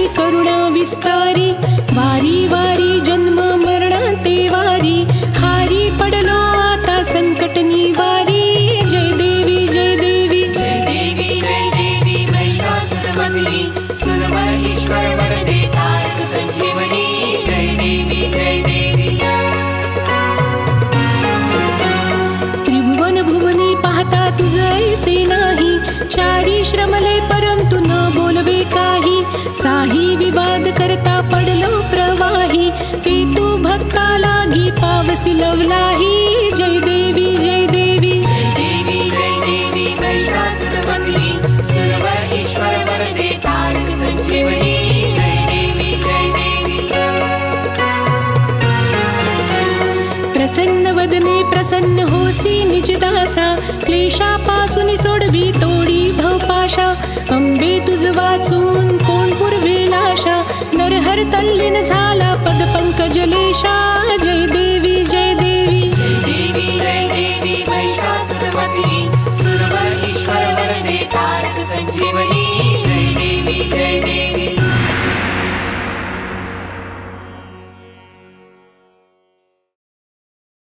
करुणा विस्तारी, वारी वारी जन्म मरणांते वारी, हारी पडलो आता संकट निवारी। जय देवी जय देवी जय देवी जय देवी महिषासुरमर्दिनी, सुरवर ईश्वर वरदे तारक संजीवनी। जय देवी जय देवी। त्रिभुवन भुवनी पाहता तुझ ऐसे नाही, चारी श्रमले परंतु न बोलवे काही, साही विवाद करता पडलो प्रवाही, ते तू भक्ता लागी पावसी लवलाही। जय देवी जय देवी जय देवी जय देवी महिषासुरमर्दिनी, सुरवर ईश्वर वरदे तारक संजीवनी। जय देवी जय देवी। प्रसन्न वदने प्रसन्न होसी निजदासा, क्लेशापासून सोडवी तोडी भवपाशा, अंबे तुझ वाचून कोण पुरवेल आशा, नरहर तल्लीन झाला पद पंकजलेशा। जय देवी जय देवी जय देवी जय देवी महिषासुरमर्दिनी,